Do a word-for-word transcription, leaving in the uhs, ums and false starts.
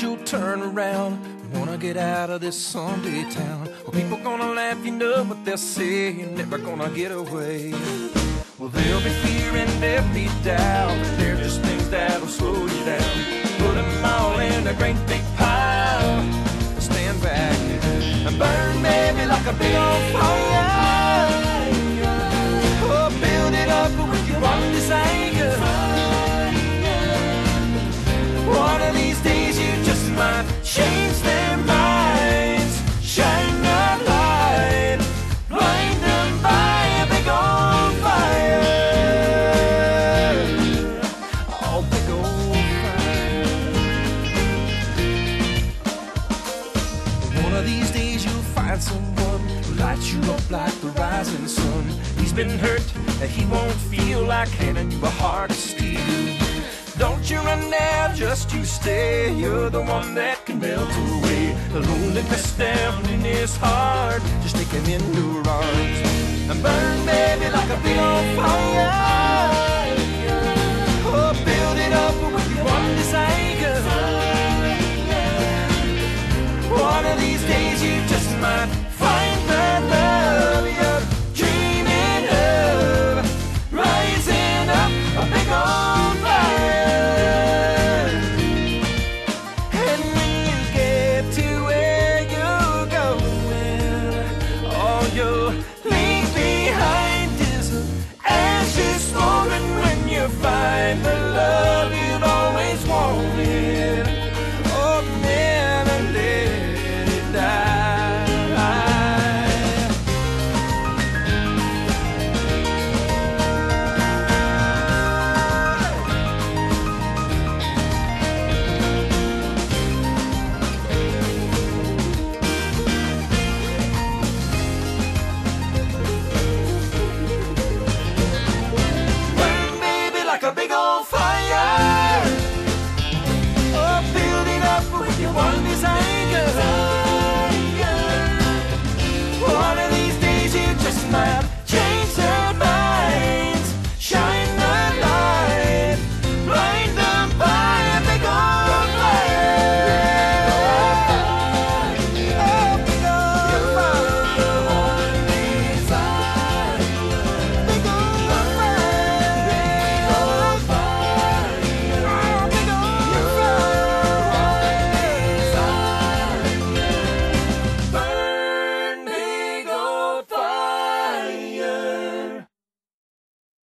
you'll turn around and wanna get out of this Sunday town. Well, people gonna laugh, you know what they'll say, you're never gonna get away. Well, there'll be fear and there'll be doubt, they're just things that'll slow you down. Put them all in a great big pile, stand back and burn, baby, like a big old fire. Oh, build it up with your one desire. One of these days you just might change their minds. Shine a light, blind them by a big old fire. Oh, big old fire. One of these days you'll find someone who lights you up like the rising sun. He's been hurt and he won't feel like handing you a heart of steel. Don't you run now, just you stay. You're the one that can melt away the loneliness down in his heart. Just take him into your arms and burn, baby, like a big old fire. Oh, build it up with your one desire. One of these days you just might